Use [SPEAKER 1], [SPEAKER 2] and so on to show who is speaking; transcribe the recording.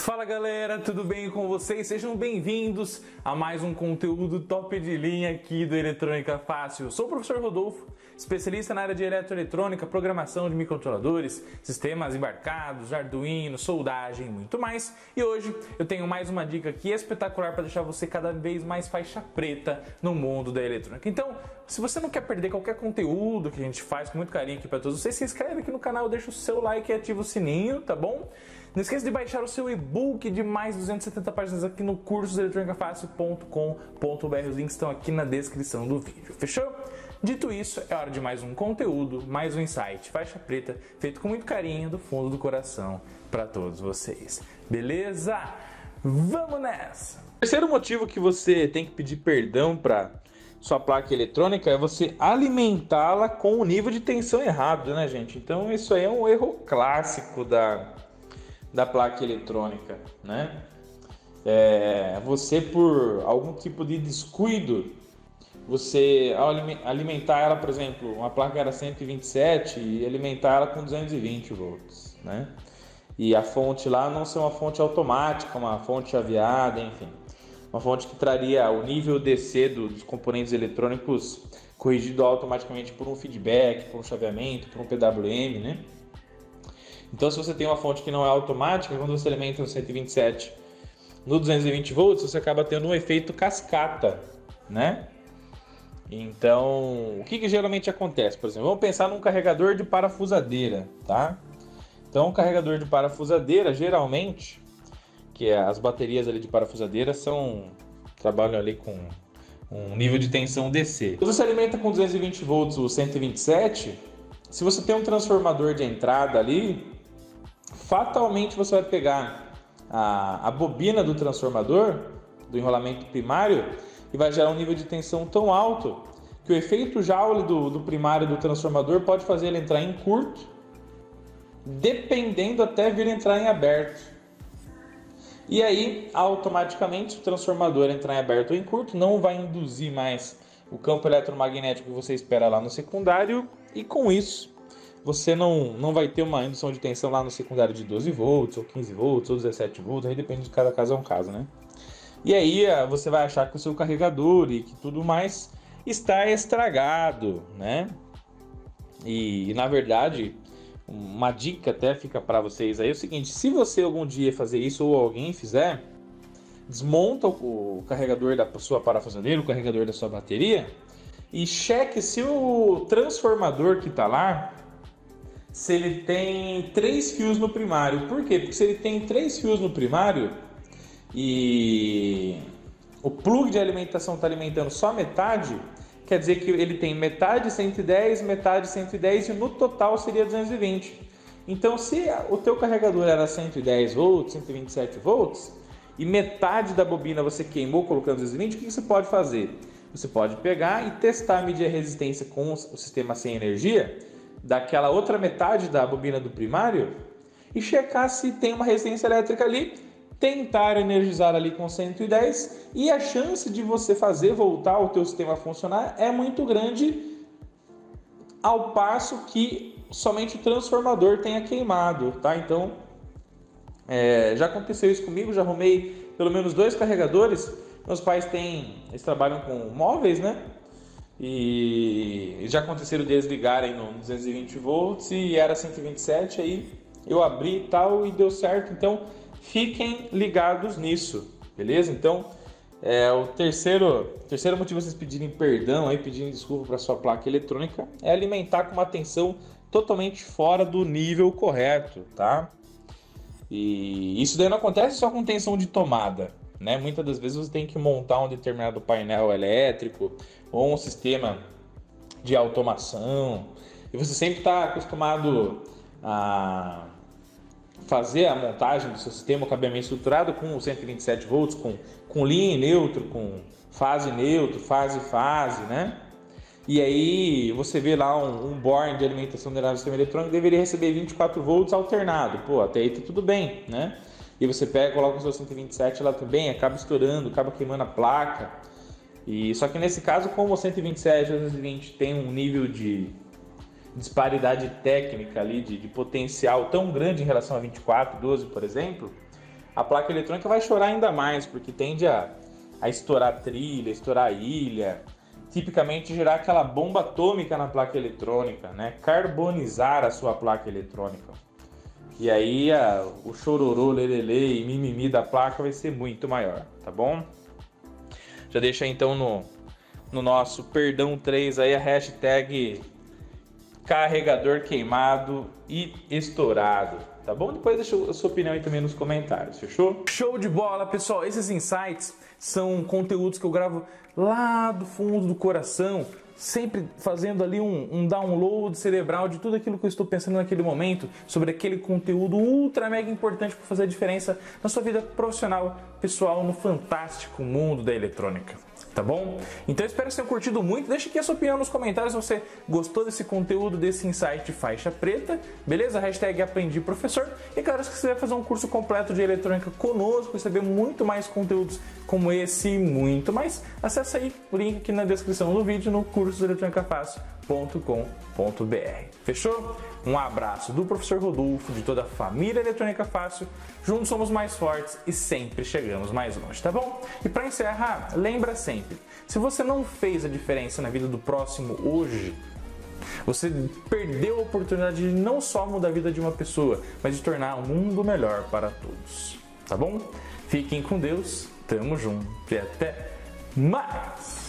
[SPEAKER 1] Fala galera, tudo bem com vocês? Sejam bem-vindos a mais um conteúdo top de linha aqui do Eletrônica Fácil. Eu sou o professor Rodolfo, especialista na área de eletroeletrônica, programação de microcontroladores, sistemas embarcados, Arduino, soldagem e muito mais. E hoje eu tenho mais uma dica aqui espetacular para deixar você cada vez mais faixa preta no mundo da eletrônica. Então, se você não quer perder qualquer conteúdo que a gente faz com muito carinho aqui para todos vocês, se inscreve aqui no canal, deixa o seu like e ativa o sininho, tá bom? Não esqueça de baixar o seu e-book de mais 270 páginas aqui no cursoselektronicafácil.com.br. Os links estão aqui na descrição do vídeo, fechou? Dito isso, é hora de mais um conteúdo, mais um insight, faixa preta, feito com muito carinho do fundo do coração para todos vocês. Beleza? Vamos nessa! O terceiro motivo que você tem que pedir perdão para sua placa eletrônica é você alimentá-la com o nível de tensão errado, né, gente? Então isso aí é um erro clássico da placa eletrônica, né? Você, por algum tipo de descuido, você ao alimentar ela, por exemplo, uma placa era 127 e alimentar ela com 220 volts, né? E a fonte lá não ser uma fonte automática, uma fonte chaveada, enfim, uma fonte que traria o nível DC dos componentes eletrônicos corrigido automaticamente por um feedback, por um chaveamento, por um PWM, né? Então, se você tem uma fonte que não é automática, quando você alimenta no 127 no 220 volts, você acaba tendo um efeito cascata, né? Então, o que geralmente acontece? Por exemplo, vamos pensar num carregador de parafusadeira, tá? Então, um carregador de parafusadeira, geralmente, as baterias ali de parafusadeira trabalham ali com um nível de tensão DC. Se você alimenta com 220 volts o 127, se você tem um transformador de entrada ali, fatalmente você vai pegar a bobina do transformador, do enrolamento primário, e vai gerar um nível de tensão tão alto que o efeito Joule do primário do transformador pode fazer ele entrar em curto, dependendo até vir entrar em aberto. E aí, automaticamente, se o transformador entrar em aberto ou em curto, não vai induzir mais o campo eletromagnético que você espera lá no secundário, e com isso você não vai ter uma indução de tensão lá no secundário de 12 volts, ou 15 volts, ou 17 volts, aí depende de cada caso, é um caso, né? E aí você vai achar que o seu carregador e que tudo mais está estragado, né? E na verdade, uma dica até fica para vocês aí é o seguinte: se você algum dia fazer isso ou alguém fizer, desmonta o carregador da sua parafusadeira, o carregador da sua bateria, e cheque se o transformador que está lá, se ele tem 3 fios no primário. Por quê? Porque se ele tem 3 fios no primário e o plug de alimentação está alimentando só metade, quer dizer que ele tem metade 110, metade 110 e no total seria 220. Então, se o teu carregador era 110 volts, 127 volts e metade da bobina você queimou colocando 220, o que você pode fazer? Você pode pegar e testar, medir a resistência com o sistema sem energia daquela outra metade da bobina do primário e checar se tem uma resistência elétrica ali, tentar energizar ali com 110 e a chance de você fazer voltar o teu sistema a funcionar é muito grande, ao passo que somente o transformador tenha queimado, tá? Então, já aconteceu isso comigo, já arrumei pelo menos 2 carregadores. Meus pais eles trabalham com móveis, né? E já aconteceram deles ligarem no 220 volts e era 127, aí eu abri e tal e deu certo. Então fiquem ligados nisso, beleza? Então o terceiro motivo de vocês pedirem perdão, aí, pedirem desculpa para sua placa eletrônica é alimentar com uma tensão totalmente fora do nível correto, tá? E isso daí não acontece só com tensão de tomada, né? Muitas das vezes você tem que montar um determinado painel elétrico ou um sistema de automação e você sempre está acostumado a fazer a montagem do seu sistema, o cabeamento estruturado com 127 volts, com linha e neutro, com fase neutro, fase, né? E aí você vê lá um board de alimentação do sistema eletrônico deveria receber 24 volts alternado. Pô, até aí tá tudo bem, né? E você pega, coloca o seu 127 lá também, acaba estourando, acaba queimando a placa. E só que nesse caso, como o 127 e o 220 tem um nível de disparidade técnica ali, de potencial tão grande em relação a 24, 12, por exemplo, a placa eletrônica vai chorar ainda mais, porque tende a estourar trilha, estourar ilha, tipicamente gerar aquela bomba atômica na placa eletrônica, né? Carbonizar a sua placa eletrônica. E aí o chororô, lelele e mimimi da placa vai ser muito maior, tá bom? Já deixa então no nosso Perdão 3 aí a hashtag carregador queimado e estourado, tá bom? Depois deixa a sua opinião aí também nos comentários, fechou? Show de bola, pessoal! Esses insights são conteúdos que eu gravo lá do fundo do coração, sempre fazendo ali um download cerebral de tudo aquilo que eu estou pensando naquele momento, sobre aquele conteúdo ultra mega importante para fazer a diferença na sua vida profissional, pessoal, no fantástico mundo da eletrônica. Tá bom? Então eu espero que vocês tenham curtido muito. Deixa aqui a sua opinião nos comentários se você gostou desse conteúdo, desse insight faixa preta. Beleza? Hashtag aprendi professor. E claro, se você quiser fazer um curso completo de eletrônica conosco, receber muito mais conteúdos como esse e muito mais, acessa aí o link aqui na descrição do vídeo no cursoeletronicafácil.com.br. Fechou? Um abraço do professor Rodolfo, de toda a família Eletrônica Fácil. Juntos somos mais fortes e sempre chegamos mais longe, tá bom? E para encerrar, lembra sempre, se você não fez a diferença na vida do próximo hoje, você perdeu a oportunidade de não só mudar a vida de uma pessoa, mas de tornar um mundo melhor para todos, tá bom? Fiquem com Deus, tamo junto e até mais!